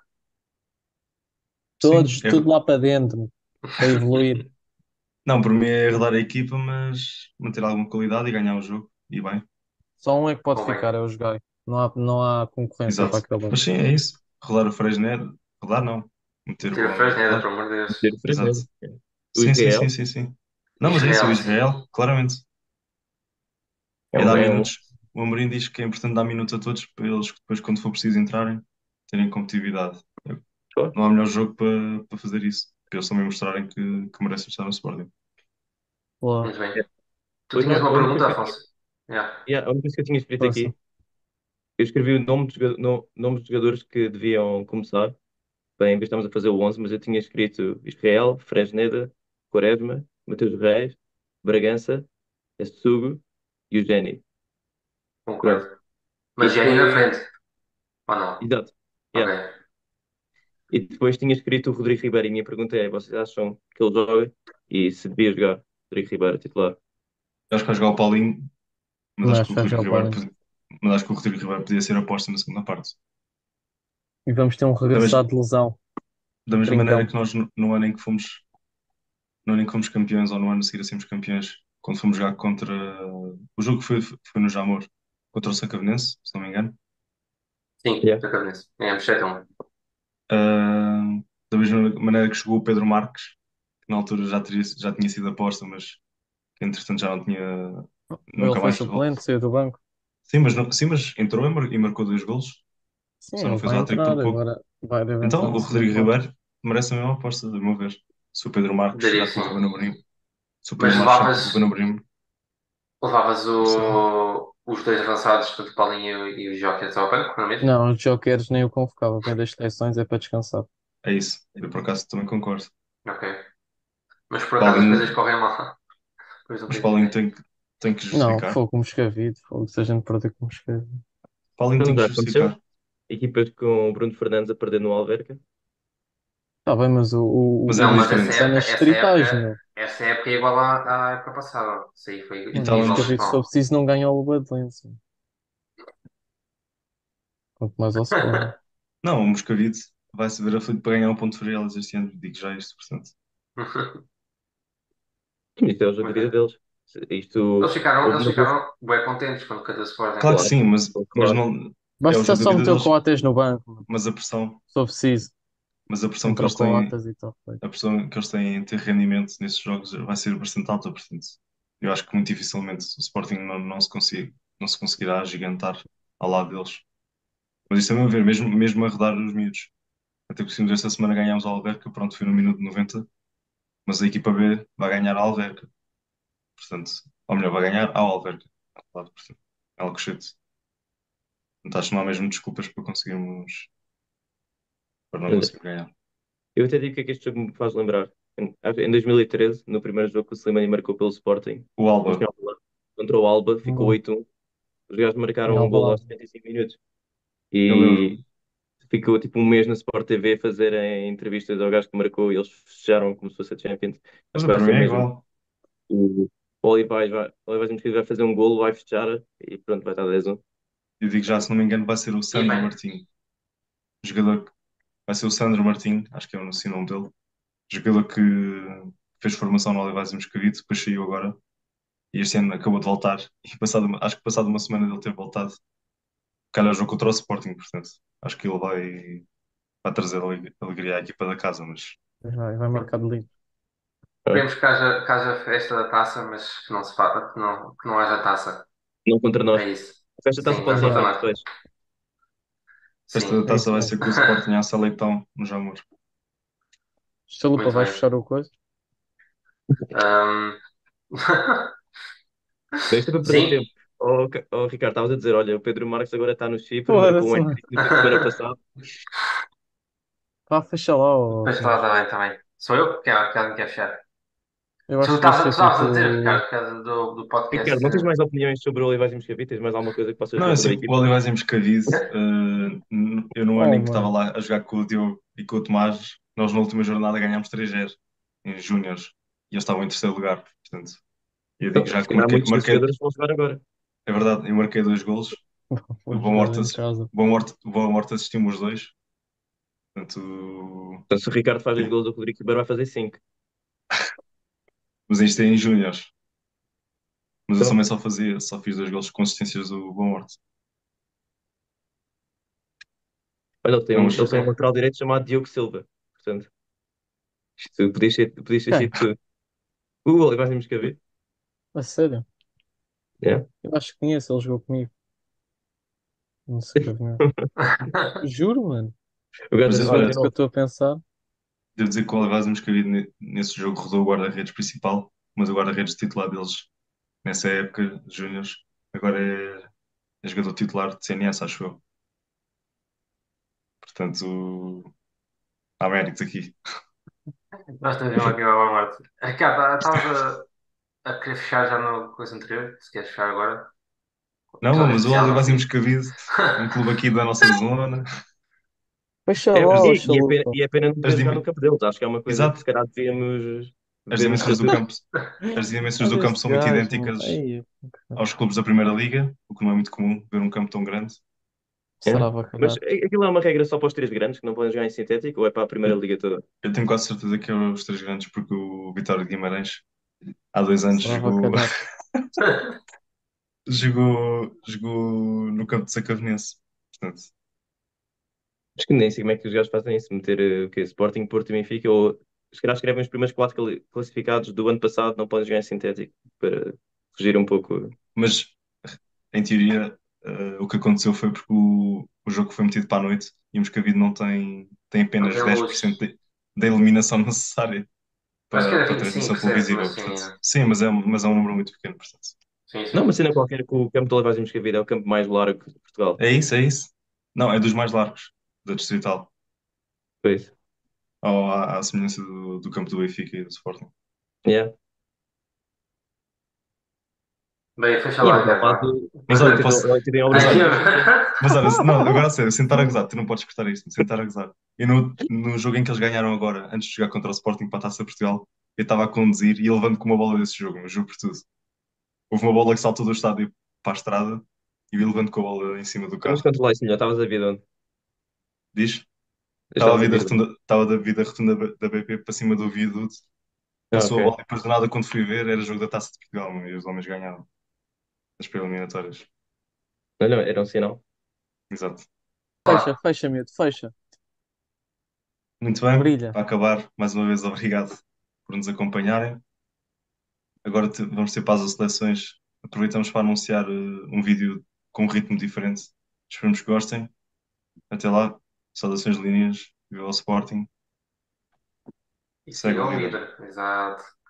Sim, Todos, tudo lá para dentro, para evoluir. não, para mim é rodar a equipa, mas manter alguma qualidade e ganhar o jogo. E bem, Só um é que pode Convém. ficar, é o Jogai. Não há concorrência para exato. aquele lado. Mas sim, é isso. Rodar o Fresneda. Rodar não. Meter o Meter a homem a Fresneda, rodar. pelo amor de Deus. Ter o Exato. Fresneda. O Sim, sim, sim, Israel sim, sim. Não, mas é isso, o Israel, sim. Israel, claramente. é É um, dar é um minutos. O Amorim diz que é importante dar minutos a todos para eles depois, quando for preciso entrarem, terem competitividade. só. Não há melhor jogo para fazer isso. Para eles também mostrarem que merecem estar no Sporting. Boa, Muito bem. É. Tu Hoje tinhas nós, uma a única coisa pergunta, que eu tinha, Afonso? Yeah. yeah, a única coisa que eu tinha escrito força. aqui, eu escrevi o nome nomes de jogadores que deviam começar. Bem, em vez de estarmos a fazer o 11, mas eu tinha escrito Israel, Fresneda, Quaresma, Mateus Reis, Bragança, Sugo e o Geni. Pronto. Concordo. E Mas Jenny na depois, frente, ou não? exato. Ok. Yeah. E depois tinha escrito o Rodrigo Ribeiro e a minha pergunta é: vocês acham que ele joga? E se devia jogar Rodrigo Ribeiro titular? Acho que vai jogar o Paulinho, mas Também acho acho que o que vai Rodrigo jogar o Ribeiro, Paulinho. mas acho que o Rodrigo Ribeiro podia ser aposta na segunda parte. E vamos ter um Da, mes- regressado de lesão, da o mesma maneira Trincão. que nós, no ano em que fomos, no ano em que fomos campeões, ou no ano a seguir a sermos campeões, quando fomos jogar contra. O jogo foi no Jamor, contra o Sacavenense, se não me engano. Sim, Yeah. estou com isso. Ganhamos 7-1. Ah, da mesma maneira que chegou o Pedro Marques, que na altura já tinha sido aposta, mas que entretanto já não tinha. Ele Nunca foi mais. suplente, saiu do banco. Sim, sim, mas entrou e marcou 2 golos, Sim, só não ele fez vai o hat-trick por entrar pouco. agora. Deve entrar Então, na o segunda Rodrigo parte. Ribeiro merece a mesma aposta, do meu ver. Se o Pedro Marques Daria chegar que com o sim. Ruben Amorim, se o Mas Pedro Marques chegar com o Ruben Amorim, levavas sim. os dois avançados, tanto o Paulinho e o Joker ao banco, não é mesmo? Não, os Jokers nem o convocava. Vem das seleções, é para descansar. É isso. Eu por acaso também concordo. Ok. Mas por acaso as coisas Paulinho, correm mal. Pois não mas tens Paulinho ninguém. tem que Não, justificar. fogo com Moscavide. Fogo se a gente perder com Moscavide. Paulinho tem Então que já aconteceu. justificar. Equipas com o Bruno Fernandes a perder no Alverca. Está bem, mas Mas é Não, mas diferente. é nas distritais, meu. essa época é igual à época passada. Isso aí foi E Mano, o estávamos. igualmente Moscavide, se for mal. preciso, não ganha o Badlands. Quanto mais ao Sporting. Não, o Moscavide vai se ver aflito para ganhar o ponto de Freelas este ano. Digo já isto, portanto. Isto é o jogo da Muito vida bem. deles. Isto houve Eles uma vez. ficaram bem contentes quando cadê o Sporting. Claro que Claro, sim, mas claro. não. É o Basta jogo da só vida meter o deles. Coates no banco, mano. Mas a pressão, Se for preciso. mas a pressão que Entra o eles têm. Coates e tal. A pressão que eles têm em ter rendimento nesses jogos vai ser bastante alta, portanto, eu acho que muito dificilmente o Sporting não se conseguirá agigantar ao lado deles. Mas isso também a ver, mesmo a rodar os miúdos. Até conseguimos esta semana ganhámos a Alverca, pronto, foi no minuto 90, mas a equipa B vai ganhar a Alverca, portanto, ou melhor, vai ganhar ao Alverca, portanto, é Alcochete. Portanto, acho que não há mesmo desculpas para conseguirmos, para não Olha, conseguir ganhar. Eu até digo o que é que este jogo me faz lembrar. Em 2013, no primeiro jogo que o Slimani marcou pelo Sporting, O eles Alba, jogavam lá contra o Alba, ficou Bom, 8-1. Os gajos em marcaram um gol aos Alvalade. 75 minutos. eu E lembro-me. ficou tipo um mês na Sport TV a fazer entrevistas ao gajo que marcou e eles fecharam como se fosse a Champions. Mas Acho que vai para ser mim o é mesmo. igual. O Olivais vai fazer um golo, vai fechar e pronto, vai estar 10-1. Eu digo já, se não me engano, vai ser o E Sandro bem, Martim. O jogador que vai ser o Sandro Martim, acho que é o nome dele. Jogador que fez formação no Olivais e Moscavide, depois saiu agora. E este ano acabou de voltar. E acho que passado uma semana dele ter voltado, calhar jogo contra o Sporting, portanto. Acho que ele vai trazer alegria à equipa da casa, mas Vai marcar de livre. Ah, esperemos que haja festa da taça, mas que não se faça, que não haja taça. não contra nós. É isso. A festa taça Sim, pode não ser em contra Yeah, Santos nós. depois. a festa da Sim. é taça isso vai mesmo. ser com o Sporting a Leitão, no Jamor. Chalupa, Muito vais bem. fechar o coisa? Ahm, Bem, isto é para perder Sim, tempo. Ricardo, estavas a dizer, olha, o Pedro Marques agora está no Chipre, marcou um Foda-se, mano. hat-trick no fim de semana passado. Pá, fecha lá, ó, pois está, Tomás. está bem, está bem. Sou eu que alguém quer fechar. Eu Tu acho que devia ser estavas a dizer, tipo. Ricardo, por causa do podcast. Ricardo, não tens mais opiniões sobre o Olivais e Moscavide? Tens mais alguma coisa que possas Não, é dizer sobre a assim, o equipa? Olivais em Moscavide, eu no ano Oh, em que estava mano. lá a jogar com o Diogo e com o Tomás, nós na última jornada ganhámos 3-0 em Júniores e eles estavam em terceiro lugar. Portanto, eu digo Então, já se que calhar muitos desses marquei, jogadores vão jogar agora. é verdade, eu marquei 2 golos. O Vou Boa jogar Morte, em casa. o Boa Morte assistiu-me os dois. Portanto, Então, se o Ricardo faz os sim. gols, o Rodrigo Ribeiro vai fazer 5. Mas isto é em Júniores. Mas eu Então, também só fiz 2 golos de consistências do Boa Morte. olha, Não, eles têm um lateral direito chamado Diogo Silva. Portanto, isto podias ter sido Quem? tu. O Olivais e Moscavide. A sério? Yeah. Eu acho que conheço, ele jogou comigo. Não sei mesmo. Juro, mano. O gajo mas era olha, Simplesmente que eu 99. estou a pensar. devo dizer que o Olivais Moscavide nesse jogo rodou o guarda-redes principal, mas o guarda-redes titular deles nessa época, Júniores, agora é jogador titular de CNS, acho eu. Portanto, há méritos aqui. Nós temos uma aqui à morte. Ricardo, estavas a querer fechar já no coisa anterior? Se queres fechar agora? Não, Episódio mas o especial, no Olivais fim. Moscavide, um clube aqui da nossa zona. Fecha É, lá, ó, e chalupa. é pena não As poder jogar no dim- campo deles. Acho que é uma coisa que se Exato, calhar devíamos as ver no dimensões do futuro. campo, as dimensões do Olha campo este são muito gajo, mano. idênticas Ai, aos clubes da Primeira Liga, o que não é muito comum ver um campo tão grande. É. será Mas bacana. aquilo é uma regra só para os três grandes que não podem jogar em sintético ou é para a primeira Eu, liga toda? eu tenho quase certeza que é os três grandes, porque o Vitória de Guimarães há 2 anos Será bacana. jogou no campo de Sacavenense. Portanto, Acho que nem sei como é que os gajos fazem isso, meter o quê? Sporting, Porto e Benfica, ou se calhar escrevem os primeiros quatro classificados do ano passado, não podem jogar em sintético, para fugir um pouco. mas, em teoria, o que aconteceu foi porque o jogo foi metido para a noite e o Moscavide tem Não apenas tem 10% luz. da eliminação necessária Acho que era para a 25, transmissão certo? televisiva. Mas sim, Portanto, sim, mas é um número muito pequeno. Portanto. sim, Não, sim. uma cena qualquer que o campo de Olivais e Moscavide é o campo mais largo de Portugal. É isso, é isso. Não, é dos mais largos da Distrital, Pois. à semelhança do campo do Benfica e do Sporting. Yeah. Bem, fecha E em lá, Ricardo. Alvalade, Mas olha, posso. não tirem Mas Ai, olha, obrigações nenhuma. não, agora a sério, sentar a gozar, tu não podes cortar isto, sentar a gozar. E no jogo em que eles ganharam agora, antes de jogar contra o Sporting para a Taça de Portugal, eu estava a conduzir e ele levando com uma bola desse jogo, mas juro por tudo. Houve uma bola que saltou do estádio para a estrada e eu ia levando com a bola em cima do Mas carro. controlar isso melhor, estavas a ver onde? Diz? Estavas a ver onde? Estava da vida rotunda da BP para cima do viaduto, Ah, passou a bola ok. e depois do nada, quando fui ver, era jogo da Taça de Portugal, meu, e os homens ganharam as preliminatórias. Não, era um sinal. Exato. Fecha, lá. fecha, miúdo, fecha. Muito bem, Brilha. para acabar, mais uma vez, obrigado por nos acompanharem. Agora vamos ter pausa de seleções. Aproveitamos para anunciar um vídeo com um ritmo diferente. Esperamos que gostem. Até lá, saudações linhas, viva o Sporting, E segue o sigam o líder. líder. Exato.